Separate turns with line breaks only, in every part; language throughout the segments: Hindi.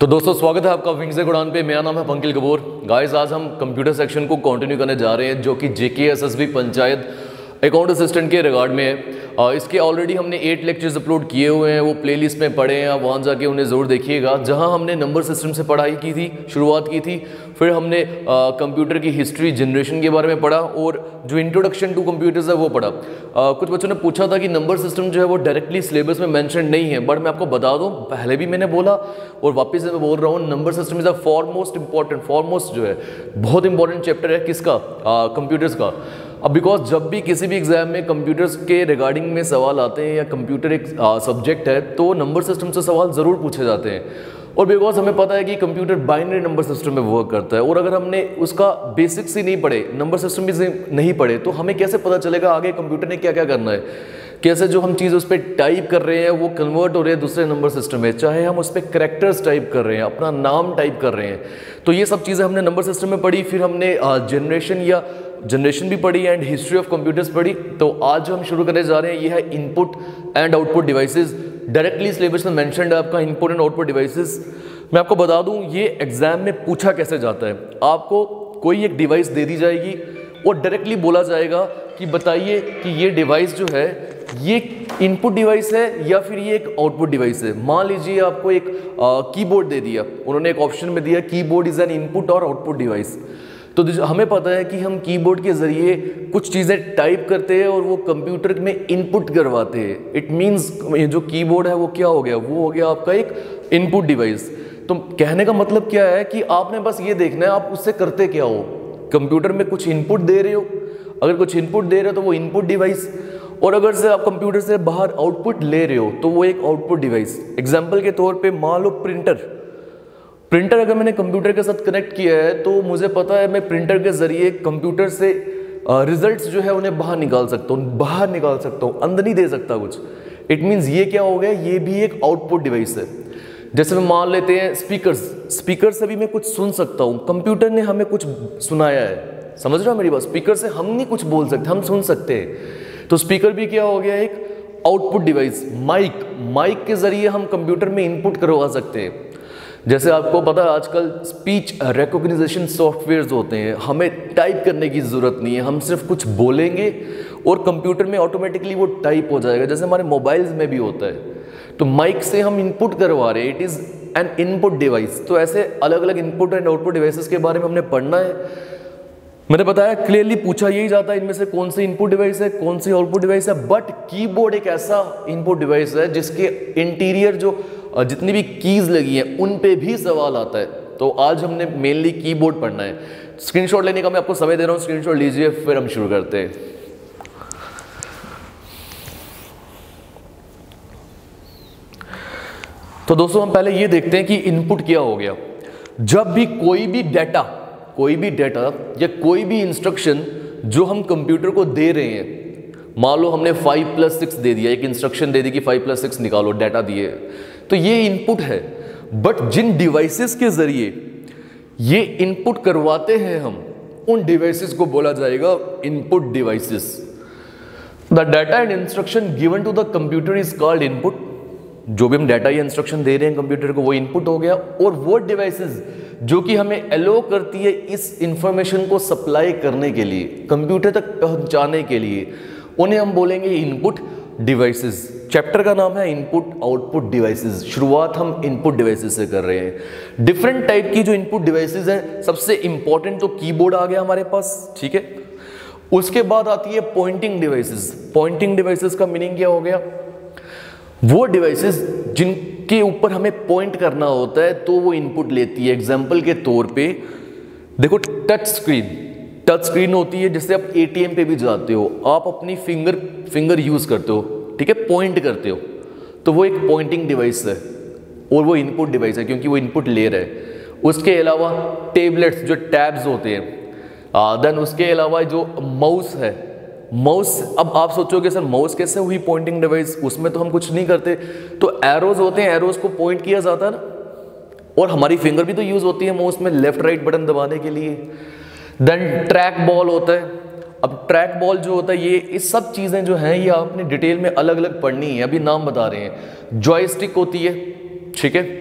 तो दोस्तों स्वागत है आपका विंग्स उड़ान पे। मेरा नाम है पंकिल कपूर। गाइस आज हम कंप्यूटर सेक्शन को कंटिन्यू करने जा रहे हैं जो कि जेकेएसएसबी पंचायत अकाउंट असिस्टेंट के रिगार्ड में है। इसके ऑलरेडी हमने 8 लेक्चर्स अपलोड किए हुए हैं, वो प्लेलिस्ट में पढ़े हैं, आप वहाँ जाके उन्हें ज़रूर देखिएगा। जहाँ हमने नंबर सिस्टम से पढ़ाई की थी, शुरुआत की थी, फिर हमने कंप्यूटर की हिस्ट्री जनरेशन के बारे में पढ़ा और जो इंट्रोडक्शन टू कंप्यूटर्स है वो पढ़ा। कुछ बच्चों ने पूछा था कि नंबर सिस्टम जो है वो डायरेक्टली सिलेबस में मेंशन नहीं है, बट मैं आपको बता दूं, पहले भी मैंने बोला और वापस मैं बोल रहा हूँ, number system is the foremost जो है बहुत इंपॉर्टेंट चैप्टर है किसका, कंप्यूटर्स का। अब बिकॉज जब भी किसी भी एग्जाम में कंप्यूटर्स के रिगार्डिंग में सवाल आते हैं या कंप्यूटर एक सब्जेक्ट है तो नंबर सिस्टम से सवाल ज़रूर पूछे जाते हैं। और बिकॉज हमें पता है कि कंप्यूटर बाइनरी नंबर सिस्टम में वर्क करता है और अगर हमने उसका बेसिक्स ही नहीं पढ़े, नंबर सिस्टम भी नहीं पढ़े, तो हमें कैसे पता चलेगा आगे कंप्यूटर ने क्या क्या करना है, कैसे जो हम चीज़ उस पर टाइप कर रहे हैं वो कन्वर्ट हो रहे हैं दूसरे नंबर सिस्टम में, चाहे हम उस पर करेक्टर्स टाइप कर रहे हैं, अपना नाम टाइप कर रहे हैं। तो ये सब चीज़ें हमने नंबर सिस्टम में पढ़ी। फिर हमने जनरेशन भी पढ़ी एंड हिस्ट्री ऑफ कंप्यूटर्स पढ़ी। तो आज जो हम शुरू करने जा रहे हैं ये है input and output devices. Directly syllabus में मेंशन्ड है आपका इनपुट एंड आउटपुट डिवाइसेस। मैं आपको बता दूं ये एग्जाम में पूछा कैसे जाता है। आपको कोई एक डिवाइस दे दी जाएगी और डायरेक्टली बोला जाएगा कि बताइए कि ये डिवाइस जो है ये इनपुट डिवाइस है या फिर ये एक आउटपुट डिवाइस है। मान लीजिए आपको एक कीबोर्ड दे दिया, उन्होंने एक ऑप्शन में दिया कीबोर्ड इज एन इनपुट और आउटपुट डिवाइस। तो हमें पता है कि हम कीबोर्ड के जरिए कुछ चीज़ें टाइप करते हैं और वो कंप्यूटर में इनपुट करवाते हैं। इट मींस जो कीबोर्ड है वो क्या हो गया, वो हो गया आपका एक इनपुट डिवाइस। तो कहने का मतलब क्या है कि आपने बस ये देखना है आप उससे करते क्या हो। कंप्यूटर में कुछ इनपुट दे रहे हो, अगर कुछ इनपुट दे रहे हो तो वो इनपुट डिवाइस, और अगर से आप कंप्यूटर से बाहर आउटपुट ले रहे हो तो वो एक आउटपुट डिवाइस। एग्जाम्पल के तौर पर मान लो प्रिंटर अगर मैंने कंप्यूटर के साथ कनेक्ट किया है तो मुझे पता है मैं प्रिंटर के जरिए कंप्यूटर से रिजल्ट्स जो है उन्हें बाहर निकाल सकता हूँ, अंदर नहीं दे सकता कुछ। इट मीन्स ये क्या हो गया, ये भी एक आउटपुट डिवाइस है। जैसे मैं मान लेते हैं स्पीकर से भी मैं कुछ सुन सकता हूँ, कंप्यूटर ने हमें कुछ सुनाया है, समझ रहे हो मेरी बात। स्पीकर से हम नहीं कुछ बोल सकते, हम सुन सकते हैं। तो स्पीकर भी क्या हो गया, एक आउटपुट डिवाइस। माइक के जरिए हम कंप्यूटर में इनपुट करवा सकते हैं। जैसे आपको पता है आजकल स्पीच रिकॉग्निशन सॉफ्टवेयर्स होते हैं, हमें टाइप करने की ज़रूरत नहीं है, हम सिर्फ कुछ बोलेंगे और कंप्यूटर में ऑटोमेटिकली वो टाइप हो जाएगा, जैसे हमारे मोबाइल्स में भी होता है। तो माइक से हम इनपुट करवा रहे हैं, it is an input device. तो ऐसे अलग अलग इनपुट एंड आउटपुट डिवाइसेस के बारे में हमने पढ़ना है। मैंने बताया क्लियरली पूछा यही जाता है इनमें से कौन सी इनपुट डिवाइस है, कौन सी आउटपुट डिवाइस है। बट कीबोर्ड एक ऐसा इनपुट डिवाइस है जिसके इंटीरियर जो जितनी भी कीज लगी हैं उन पे भी सवाल आता है। तो आज हमने मेनली कीबोर्ड पढ़ना है। स्क्रीनशॉट लेने का मैं आपको समय दे रहा हूँ, स्क्रीनशॉट लीजिए फिर हम शुरू करते हैं। तो दोस्तों हम पहले ये देखते हैं कि इनपुट क्या हो गया। जब भी कोई भी डेटा या कोई भी इंस्ट्रक्शन जो हम कंप्यूटर को दे रहे हैं, मान लो हमने 5+6 दे दिया, एक इंस्ट्रक्शन दे दी कि 5+6 निकालो, डाटा दिए, तो ये इनपुट है। बट जिन डिवाइसेस के जरिए ये इनपुट करवाते हैं हम, उन डिवाइसेस को बोला जाएगा input devices. The data and instruction given to the computer is called input. जो भी हम डाटा या इंस्ट्रक्शन दे रहे हैं कंप्यूटर को वो इनपुट हो गया। और वो डिवाइसेस जो कि हमें अलो करती है इस इंफॉर्मेशन को सप्लाई करने के लिए, कंप्यूटर तक पहुंचाने के लिए, उन्हें हम बोलेंगे इनपुट डिवाइसेस। चैप्टर का नाम है इनपुट आउटपुट डिवाइसेस। शुरुआत हम इनपुट डिवाइसेस से कर रहे हैं। डिफरेंट टाइप की जो इनपुट डिवाइसेस हैं, सबसे इंपॉर्टेंट तो कीबोर्ड आ गया हमारे पास, ठीक है। उसके बाद आती है पॉइंटिंग डिवाइसेस। पॉइंटिंग डिवाइसेस का मीनिंग क्या हो गया, वो डिवाइसेस जिनके ऊपर हमें पॉइंट करना होता है तो वो इनपुट लेती है। एग्जाम्पल के तौर पे देखो टच स्क्रीन होती है, जिससे आप एटीएम पे भी जाते हो, आप अपनी फिंगर यूज करते हो, ठीक है, पॉइंट करते हो, तो वो एक पॉइंटिंग डिवाइस है और वो इनपुट डिवाइस है क्योंकि वो इनपुट ले रहा है। उसके अलावा टेबलेट्स जो टैब्स होते हैं, देन उसके अलावा जो माउस है, अब आप सोचोगे सर माउस कैसे हुई पॉइंटिंग डिवाइस, उसमें तो हम कुछ नहीं करते। तो एरोज होते हैं, एरोज को पॉइंट किया जाता है ना, और हमारी फिंगर भी तो यूज होती है माउस में लेफ्ट राइट बटन दबाने के लिए। देन ट्रैक बॉल होता है। अब ट्रैक बॉल जो होता है, ये सब चीज़ें जो हैं ये आपने डिटेल में अलग अलग पढ़नी है, अभी नाम बता रहे हैं। जॉयस्टिक होती है, ठीक है,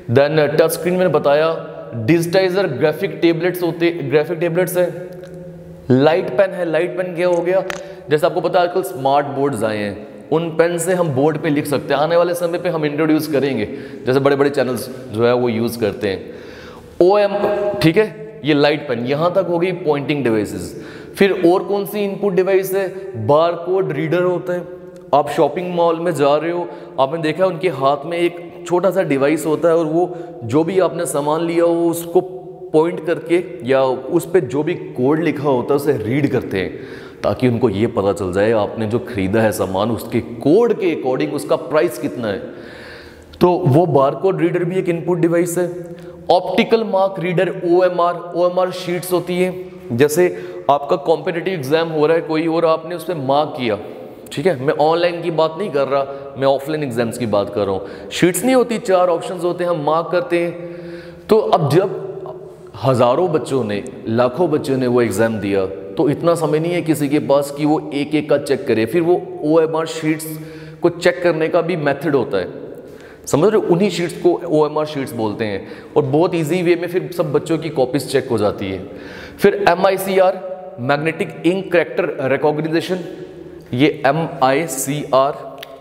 देन टच स्क्रीन मैंने बताया, डिजिटाइजर ग्राफिक टेबलेट्स है, लाइट पेन है। लाइट पेन क्या हो गया, जैसे आपको पता है आजकल स्मार्ट बोर्ड्स आए हैं, उन पेन से हम बोर्ड पे लिख सकते हैं। आने वाले समय पे हम इंट्रोड्यूस करेंगे, जैसे बड़े बड़े चैनल्स जो है वो यूज करते हैं। OM, ठीक है, ये लाइट पेन, यहां तक हो गई पॉइंटिंग डिवाइसेस। फिर और कौन सी इनपुट डिवाइस है, बारकोड रीडर होता है। आप शॉपिंग मॉल में जा रहे हो, आपने देखा उनके हाथ में एक छोटा सा डिवाइस होता है और वो जो भी आपने सामान लिया हो उसको पॉइंट करके या उस पर जो भी कोड लिखा होता है उसे रीड करते हैं, ताकि उनको ये पता चल जाए आपने जो खरीदा है सामान उसके कोड के अकॉर्डिंग उसका प्राइस कितना है। तो वो बारकोड रीडर भी एक इनपुट डिवाइस है। Optical mark reader OMR sheets होती है। जैसे आपका कॉम्पिटिटिव एग्जाम हो रहा है कोई और आपने उस पर मार्क किया, ठीक है, मैं ऑनलाइन की बात नहीं कर रहा, मैं ऑफलाइन एग्जाम्स की बात कर रहा हूँ। शीट्स नहीं होती, 4 ऑप्शंस होते हैं, हम मार्क करते हैं। तो अब जब हजारों बच्चों ने, लाखों बच्चों ने वो एग्जाम दिया, तो इतना समय नहीं है किसी के पास कि वो एक एक का चेक करे। फिर वो OMR शीट्स को चेक करने का भी मेथड होता है, समझ रहे हो, उन्हीं शीट्स को OMR शीट्स बोलते हैं। और बहुत इजी वे में फिर सब बच्चों की कॉपीज चेक हो जाती है। फिर MICR magnetic ink character recognition, ये MICR,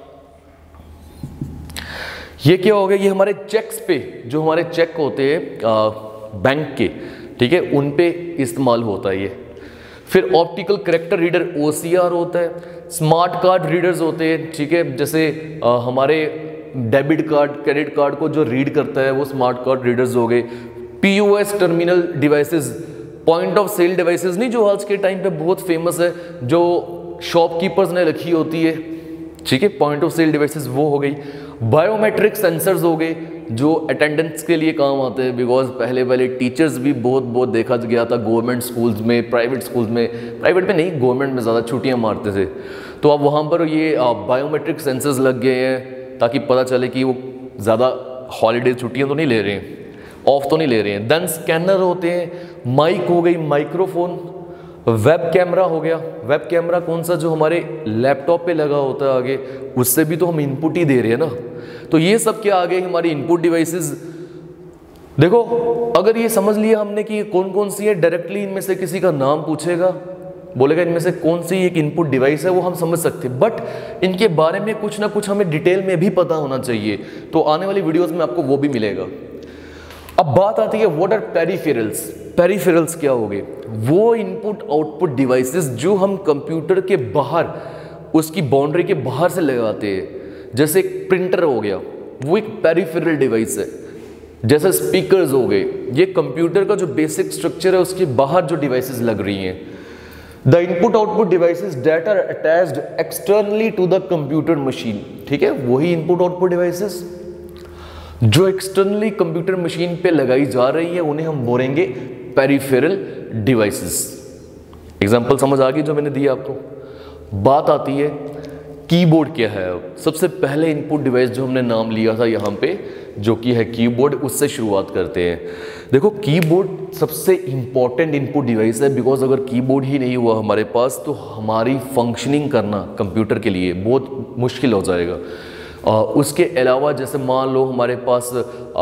ये क्या हो गया, ये हमारे चेक्स पे, जो हमारे चेक होते हैं बैंक के, ठीक है, उन पे इस्तेमाल होता है ये। फिर ऑप्टिकल कैरेक्टर रीडर OCR होता है। स्मार्ट कार्ड रीडर्स होते हैं, ठीक है, जैसे हमारे डेबिट कार्ड, क्रेडिट कार्ड को जो रीड करता है वो स्मार्ट कार्ड रीडर्स हो गए। POS terminal devices, point of sale devices नहीं, जो आज के टाइम पे बहुत फेमस है, जो शॉपकीपर्स ने रखी होती है, ठीक है, पॉइंट ऑफ सेल डिवाइसेस वो हो गई। बायोमेट्रिक सेंसर्स हो गए, जो अटेंडेंस के लिए काम आते हैं, बिकॉज पहले टीचर्स भी बहुत देखा गया था गवर्नमेंट स्कूल्स में, प्राइवेट स्कूल्स में, प्राइवेट में नहीं, गवर्नमेंट में ज़्यादा छुट्टियां मारते थे। तो अब वहाँ पर ये बायोमेट्रिक सेंसर्स लग गए हैं, ताकि पता चले कि वो ज़्यादा हॉलीडे छुट्टियाँ तो नहीं ले रहे हैं, ऑफ तो नहीं ले रहे हैं। देन स्कैनर होते हैं, माइक हो गई, माइक्रोफोन, वेब कैमरा हो गया। वेब कैमरा कौन सा, जो हमारे लैपटॉप पे लगा होता है आगे, उससे भी तो हम इनपुट ही दे रहे हैं ना। तो ये सब क्या आ गए हमारी इनपुट डिवाइसेस। देखो, अगर ये समझ लिया हमने कि कौन कौन सी है, डायरेक्टली इनमें से किसी का नाम पूछेगा, बोलेगा इनमें से कौन सी एक इनपुट डिवाइस है, वो हम समझ सकते हैं, बट इनके बारे में कुछ ना कुछ हमें डिटेल में भी पता होना चाहिए। तो आने वाली वीडियोस में आपको वो भी मिलेगा। अब बात आती है व्हाट आर पेरिफेरल्स। पेरिफेरल्स क्या हो गए, वो इनपुट आउटपुट डिवाइसेस जो हम कंप्यूटर के बाहर, उसकी बाउंड्री के बाहर से लगाते हैं। जैसे एक प्रिंटर हो गया, वो एक पेरिफेरल डिवाइस है। जैसे स्पीकर्स हो गए, ये कंप्यूटर का जो बेसिक स्ट्रक्चर है उसके बाहर जो डिवाइसेस लग रही हैं। The input output devices that are attached externally to the computer machine, ठीक है, वही इनपुट आउटपुट डिवाइसेस जो एक्सटर्नली कंप्यूटर मशीन पे लगाई जा रही है, उन्हें हम बोलेंगे पेरिफेरल डिवाइसेस। एग्जांपल समझ आ गई जो मैंने दी आपको। बात आती है कीबोर्ड क्या है। अब सबसे पहले इनपुट डिवाइस जो हमने नाम लिया था यहाँ पे, जो कि है कीबोर्ड, उससे शुरुआत करते हैं। देखो, कीबोर्ड सबसे इंपॉर्टेंट इनपुट डिवाइस है, बिकॉज अगर कीबोर्ड ही नहीं हुआ हमारे पास तो हमारी फंक्शनिंग करना कंप्यूटर के लिए बहुत मुश्किल हो जाएगा। उसके अलावा जैसे मान लो हमारे पास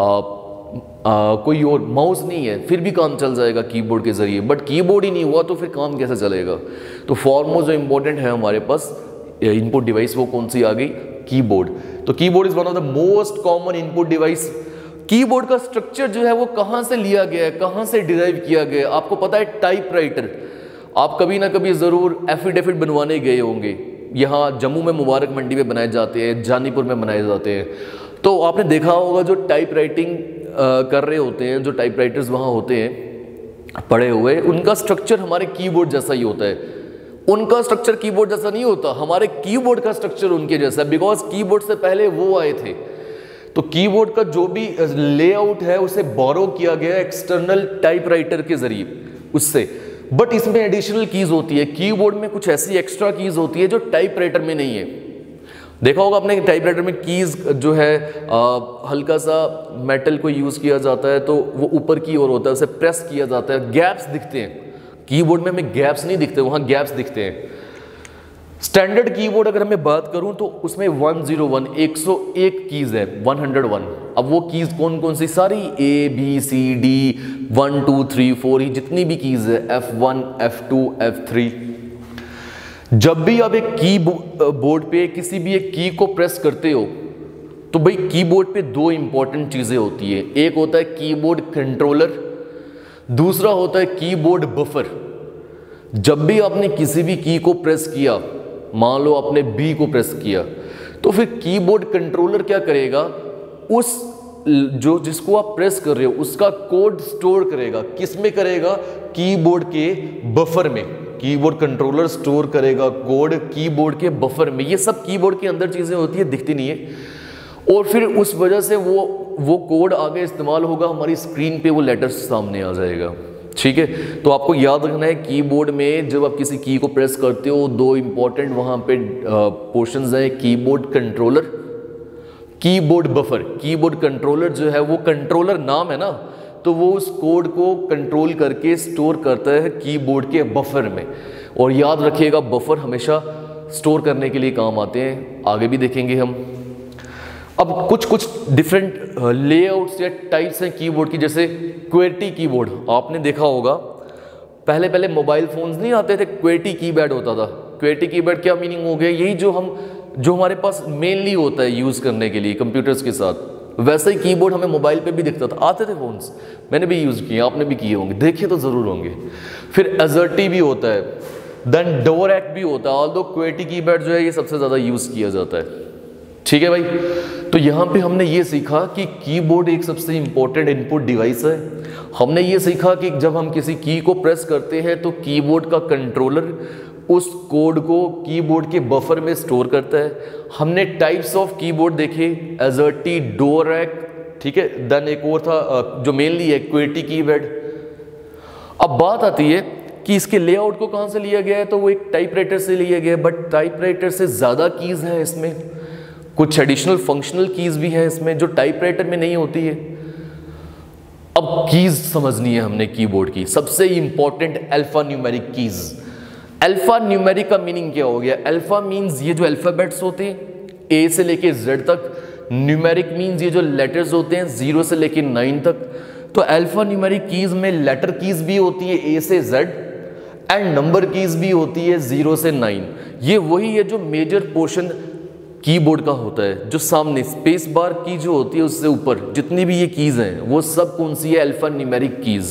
कोई और माउस नहीं है, फिर भी काम चल जाएगा कीबोर्ड के जरिए, बट कीबोर्ड ही नहीं हुआ तो फिर काम कैसे चलेगा। तो फॉरमोस्ट जो इम्पोर्टेंट है हमारे पास इनपुट डिवाइस, वो कौन सी आ गई, कीबोर्ड। तो keyboard is one of the most common input device. Keyboard का स्ट्रक्चर जो है वो कहाँ से लिया गया है, कहाँ से डिराइव किया गया है, आपको पता है टाइपराइटर। आप कभी ना कभी ज़रूर एफिडेविट बनवाने गए होंगे, यहाँ जम्मू में मुबारक मंडी में बनाए जाते हैं, जानीपुर में बनाए जाते हैं। तो आपने देखा होगा जो टाइप राइटिंग कर रहे होते हैं, जो टाइपराइटर्स वहाँ होते हैं पड़े हुए, उनका स्ट्रक्चर हमारे कीबोर्ड जैसा ही होता है। उनका स्ट्रक्चर कीबोर्ड जैसा नहीं होता, हमारे कीबोर्ड का स्ट्रक्चर उनके जैसा है, बिकॉज कीबोर्ड से पहले वो आए थे। तो कीबोर्ड का जो भी लेआउट है उसे बोरो किया गया एक्सटर्नल टाइपराइटर के जरिए उससे, बट इसमें एडिशनल कीज होती है। कीबोर्ड में कुछ ऐसी एक्स्ट्रा कीज होती है जो टाइपराइटर में नहीं है। देखा होगा आपने टाइपराइटर में कीज जो है हल्का सा मेटल को यूज किया जाता है तो वो ऊपर की ओर होता है, उसे प्रेस किया जाता है, गैप्स दिखते हैं। कीबोर्ड में हमें गैप्स नहीं दिखते, वहां गैप्स दिखते हैं। स्टैंडर्ड कीबोर्ड अगर मैं बात करूं तो उसमें 101 101 कीज है, 101। अब वो कीज कौन कौन सी, सारी ABCD 1 2 3 4 ही जितनी भी कीज है, F1 F2 F3। जब भी आप एक कीबोर्ड पे किसी भी एक की को प्रेस करते हो तो भाई कीबोर्ड पे दो इंपॉर्टेंट चीजें होती है, एक होता है कीबोर्ड कंट्रोलर, दूसरा होता है कीबोर्ड बफर। जब भी आपने किसी भी की को प्रेस किया, मान लो आपने B को प्रेस किया, तो फिर कीबोर्ड कंट्रोलर क्या करेगा, उस जो जिसको आप प्रेस कर रहे हो उसका कोड स्टोर करेगा। किस में करेगा, कीबोर्ड के बफर में। कीबोर्ड कंट्रोलर स्टोर करेगा कोड कीबोर्ड के बफर में। ये सब कीबोर्ड के अंदर चीजें होती है, दिखती नहीं है। और फिर उस वजह से वो कोड आगे इस्तेमाल होगा, हमारी स्क्रीन पे वो लेटर्स सामने आ जाएगा। ठीक है, तो आपको याद रखना है कीबोर्ड में जब आप किसी की को प्रेस करते हो, दो इंपॉर्टेंट वहां पे पोर्शंस हैं, keyboard controller, keyboard buffer. Keyboard controller जो है वो कंट्रोलर नाम है ना, तो वो उस कोड को कंट्रोल करके स्टोर करता है कीबोर्ड के बफर में। और याद रखिएगा बफर हमेशा स्टोर करने के लिए काम आते हैं, आगे भी देखेंगे हम। अब कुछ डिफरेंट लेआउट्स या टाइप्स हैं कीबोर्ड की, जैसे क्वेर्टी कीबोर्ड। आपने देखा होगा पहले मोबाइल फोन्स नहीं आते थे, क्वेर्टी कीपैड होता था। क्वेर्टी कीपैड क्या मीनिंग हो गया, यही जो हमारे पास मेनली होता है यूज़ करने के लिए कंप्यूटर्स के साथ, वैसा ही कीबोर्ड हमें मोबाइल पे भी दिखता था। आते थे फोन्स, मैंने भी यूज़ किए, आपने भी किए होंगे, देखे तो ज़रूर होंगे। फिर एजर्टी भी होता है, देन डोरैक भी होता है। ऑल्दो क्वेर्टी कीपैड जो है ये सबसे ज़्यादा यूज़ किया जाता है। ठीक है भाई, तो यहाँ पे हमने ये सीखा कि कीबोर्ड एक सबसे इंपॉर्टेंट इनपुट डिवाइस है। हमने ये सीखा कि जब हम किसी की को प्रेस करते हैं तो कीबोर्ड का कंट्रोलर उस कोड को कीबोर्ड के बफर में स्टोर करता है। हमने टाइप्स ऑफ कीबोर्ड देखे, एजर्टी, डोरैक, ठीक है। देन एक और था जो मेनली है क्वेर्टी कीपैड। अब बात आती है कि इसके लेआउट को कहाँ से लिया गया है, तो वो एक टाइपराइटर से लिया गया है, बट टाइपराइटर से ज़्यादा कीज़ हैं इसमें, कुछ एडिशनल फंक्शनल कीज भी हैं इसमें जो टाइपराइटर में नहीं होती है। अब कीज समझनी है हमने कीबोर्ड की, सबसे important alpha numeric keys. Alpha numeric का मीनिंग क्या हो गया, अल्फा मींस ये जो अल्फाबेट्स होते हैं A से लेके Z तक, न्यूमेरिक मींस ये जो लेटर्स होते हैं 0 से लेके 9 तक। तो अल्फा न्यूमेरिक कीज में लेटर कीज भी होती है A से Z एंड नंबर कीज भी होती है 0 से 9। ये वही है जो मेजर पोर्शन कीबोर्ड का होता है, जो सामने स्पेस बार की जो होती है उससे ऊपर जितनी भी ये कीज हैं वो सब कौन सी है, अल्फा न्यूमेरिक कीज।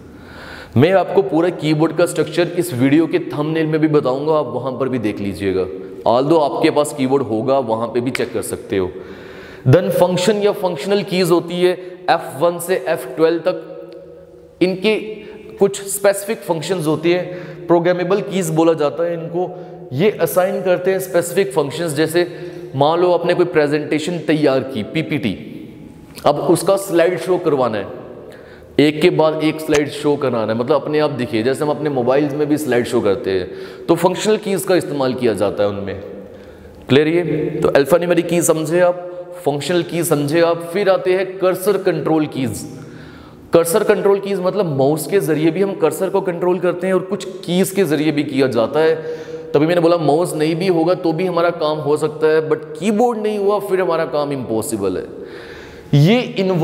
मैं आपको पूरा कीबोर्ड का स्ट्रक्चर इस वीडियो के थंबनेल में भी बताऊंगा, आप वहां पर भी देख लीजिएगा। ऑल्दो आपके पास कीबोर्ड होगा वहां पे भी चेक कर सकते हो। देन फंक्शन या फंक्शनल कीज होती है F1 से F12 तक। इनके कुछ स्पेसिफिक फंक्शंस होती है, प्रोग्रामेबल कीज बोला जाता है इनको। ये असाइन करते हैं स्पेसिफिक फंक्शंस, जैसे मान लो आपने कोई प्रेजेंटेशन तैयार की PPT, अब उसका स्लाइड शो करवाना है, एक के बाद एक स्लाइड शो कराना है, मतलब अपने आप दिखे, जैसे हम अपने मोबाइल्स में भी स्लाइड शो करते हैं, तो फंक्शनल कीज का इस्तेमाल किया जाता है उनमें। क्लियर ये, तो अल्फा न्यूमेरिक की समझे आप, फंक्शनल की समझे आप। फिर आते हैं cursor control keys. Cursor control keys मतलब माउस के जरिए भी हम कर्सर को कंट्रोल करते हैं और कुछ कीज के जरिए भी किया जाता है। तभी मैंने बोला माउस नहीं भी होगा तो भी हमारा काम हो सकता है, बट कीबोर्ड नहीं हुआ फिर हमारा काम इम्पॉसिबल है। ये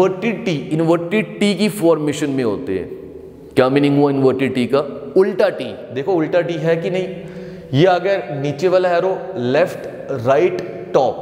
इन्वर्टेड टी की फॉर्मेशन में होते हैं। क्या मीनिंग हुआ इन्वर्टेड टी का, उल्टा टी। देखो उल्टा टी है कि नहीं, ये अगर नीचे वाला arrow left right top.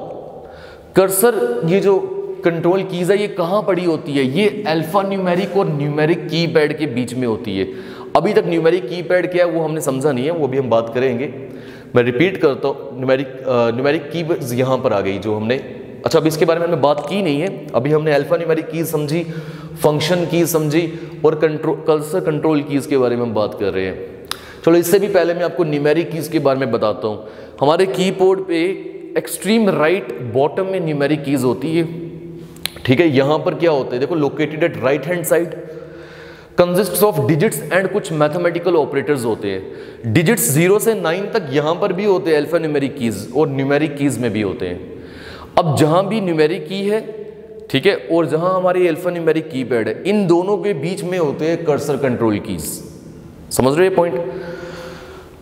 Cursor ये जो कंट्रोल कीज है ये कहाँ पड़ी होती है, ये अल्फा न्यूमेरिक और न्यूमेरिक कीपैड के बीच में होती है। अभी तक न्यूमेरिक कीपैड क्या है वो हमने समझा नहीं है, वो भी हम बात करेंगे। मैं रिपीट करता हूँ, न्यूमेरिक की यहाँ पर आ गई जो हमने, अच्छा अभी इसके बारे में हमने बात की नहीं है। अभी हमने अल्फा न्यूमेरिक कीज समझी, फंक्शन कीज समझी और कर्सर कंट्रोल कीज के बारे में हम बात कर रहे हैं। चलो इससे भी पहले मैं आपको न्यूमेरिक कीज के बारे में बताता हूँ। हमारे कीबोर्ड पे एक्सट्रीम राइट बॉटम में न्यूमेरिक कीज होती है, ठीक है। यहाँ पर क्या होता है, देखो located at right hand side, consists of digits and कुछ मैथमेटिकल ऑपरेटर्स होते हैं। डिजिट्स 0 से 9 तक यहाँ पर भी होते हैं अल्फा न्यूमेरिक कीज, और न्यूमेरिक कीज में भी होते हैं। अब जहाँ भी न्यूमेरिक की है, ठीक है, और जहाँ हमारी अल्फा न्यूमेरिक कीपैड है, इन दोनों के बीच में होते हैं कर्सर कंट्रोल कीज। समझ रहे हैं पॉइंट।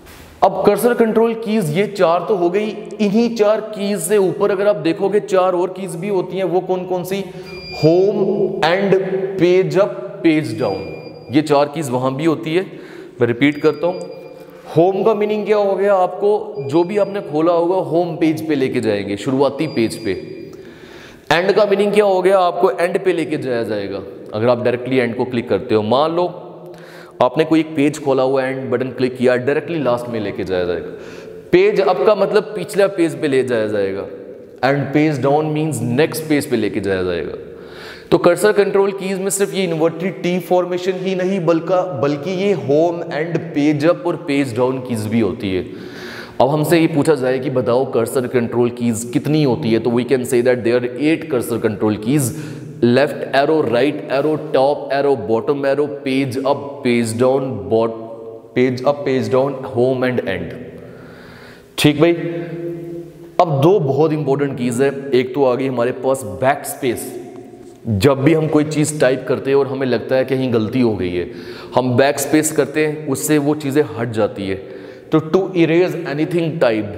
अब कर्सर कंट्रोल कीज ये 4 तो हो गई, इन्हीं 4 कीज से ऊपर अगर आप देखोगे 4 और कीज भी होती हैं। वो कौन कौन सी? Home end page up page down, ये 4 कीज वहां भी होती है। मैं रिपीट करता हूं, होम का मीनिंग क्या हो गया? आपको जो भी आपने खोला होगा होम पेज पे लेके जाएंगे, शुरुआती पेज पे। एंड का मीनिंग क्या हो गया? आपको एंड पे लेके जाया जाएगा अगर आप डायरेक्टली एंड को क्लिक करते हो। मान लो आपने कोई एक पेज खोला हुआ, एंड बटन क्लिक किया, डायरेक्टली लास्ट में लेके जाया जाएगा। पेज अप का मतलब पिछला पेज पे ले जाया जाएगा, end page down means next page पे लेके जाया जाएगा। तो कर्सर कंट्रोल कीज में सिर्फ ये इन्वर्टेड टी फॉर्मेशन ही नहीं बल्कि ये होम एंड पेज अप और पेज डाउन कीज भी होती है। अब हमसे ये पूछा जाए कि बताओ कर्सर कंट्रोल कीज कितनी होती है, तो we can say that there are 8 cursor control keys, left arrow, right arrow, top arrow, bottom arrow, page up, page down, page up, page down, home end end. ठीक भाई। अब 2 बहुत इंपॉर्टेंट कीज है। एक तो आ गई हमारे पास बैक स्पेस। जब भी हम कोई चीज़ टाइप करते हैं और हमें लगता है कहीं गलती हो गई है, हम बैक स्पेस करते हैं, उससे वो चीज़ें हट जाती है। तो to erase anything typed,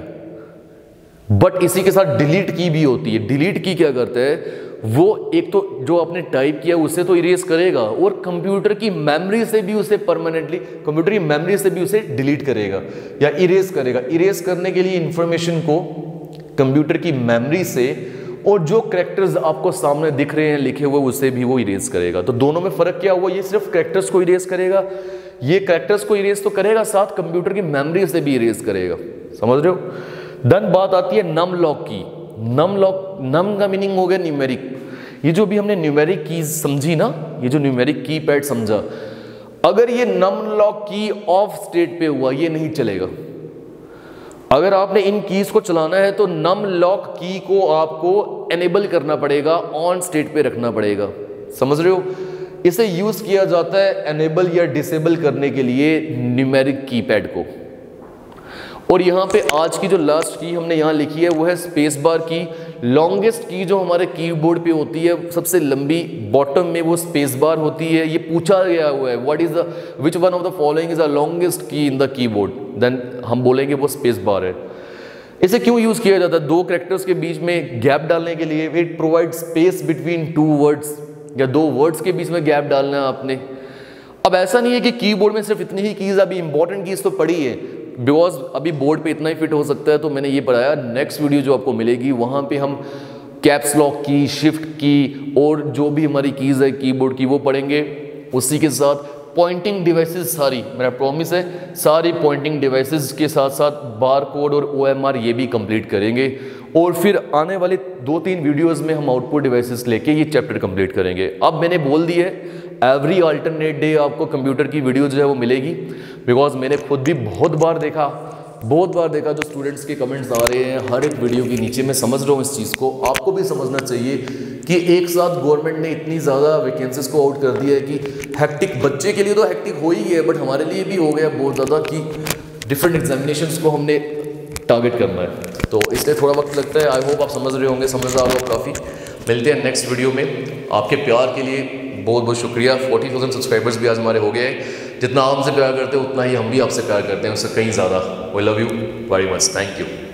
but इसी के साथ डिलीट की भी होती है। डिलीट की क्या करता है? वो एक तो जो आपने टाइप किया उससे तो इरेज करेगा, और कंप्यूटर की मेमोरी से भी उसे परमानेंटली, कंप्यूटर की मेमोरी से भी उसे डिलीट करेगा या इरेज करेगा। इरेज करने के लिए इंफॉर्मेशन को कंप्यूटर की मेमोरी से, और जो कैरेक्टर्स आपको सामने दिख रहे हैं लिखे हुए, उससे भी वो इरेज करेगा। तो दोनों में फर्क क्या हुआ? ये सिर्फ कैरेक्टर्स को इरेज करेगा, ये कैरेक्टर्स को इरेज तो करेगा, साथ कंप्यूटर की मेमोरी से भी इरेज करेगा। समझ रहे हो? देन बात आती है नम लॉक की। नम का मीनिंग हो गया न्यूमेरिक। ये जो भी हमने न्यूमेरिक कीज समझी ना, ये जो न्यूमेरिक कीपैड समझा, अगर ये नम लॉक की ऑफ स्टेट पे हुआ, ये नहीं चलेगा। अगर आपने इन कीज को चलाना है तो नम लॉक की को आपको एनेबल करना पड़ेगा, ऑन स्टेट पे रखना पड़ेगा। समझ रहे हो? इसे यूज किया जाता है एनेबल या डिसेबल करने के लिए न्यूमेरिक कीपैड को। और यहाँ पे आज की जो लास्ट की हमने यहाँ लिखी है वो है स्पेस बार की। लॉन्गेस्ट की जो हमारे कीबोर्ड पे होती है, सबसे लंबी, बॉटम में वो स्पेस बार होती है। ये पूछा गया हुआ है what is the which one of the following is the longest key in the keyboard, then हम बोलेंगे वो स्पेस बार है। इसे क्यों यूज किया जाता है? 2 कैरेक्टर्स के बीच में गैप डालने के लिए। It provide space between 2 words, या 2 वर्ड्स के बीच में गैप डालना है आपने। अब ऐसा नहीं है कि कीबोर्ड में सिर्फ इतनी ही कीज, अभी इंपॉर्टेंट कीज तो पड़ी है, बिकॉज अभी बोर्ड पे इतना ही फिट हो सकता है, तो मैंने ये पढ़ाया। नेक्स्ट वीडियो जो आपको मिलेगी वहाँ पे हम कैप्स लॉक की, शिफ्ट की, और जो भी हमारी कीज़ है कीबोर्ड की वो पढ़ेंगे। उसी के साथ पॉइंटिंग डिवाइसेस सारी, मेरा प्रॉमिस है, सारी पॉइंटिंग डिवाइसेस के साथ साथ बार कोड और OMR ये भी कंप्लीट करेंगे। और फिर आने वाले 2-3 वीडियोज़ में हम आउटपुट डिवाइसेस लेके ये चैप्टर कंप्लीट करेंगे। अब मैंने बोल दी है एवरी अल्टरनेट डे आपको कंप्यूटर की वीडियो जो है वो मिलेगी, बिकॉज मैंने खुद भी बहुत बार देखा जो स्टूडेंट्स के कमेंट्स आ रहे हैं हर एक वीडियो के नीचे। मैं समझ रहा हूँ इस चीज़ को, आपको भी समझना चाहिए कि एक साथ गवर्नमेंट ने इतनी ज़्यादा वैकेंसीज को आउट कर दिया है कि हैक्टिक, बच्चे के लिए तो हैक्टिक हो ही है, बट हमारे लिए भी हो गया बहुत ज़्यादा कि डिफरेंट एग्जामिनेशंस को हमने टारगेट करना है। तो इसलिए थोड़ा वक्त लगता है। आई होप आप समझ रहे होंगे, समझदार हो काफ़ी। मिलते हैं नेक्स्ट वीडियो में। आपके प्यार के लिए बहुत बहुत शुक्रिया। 40,000 सब्सक्राइबर्स भी आज हमारे हो गए हैं। जितना आप हमसे प्यार करते हैं उतना ही हम भी आपसे प्यार करते हैं, उससे कहीं ज़्यादा। We love you very much. Thank you.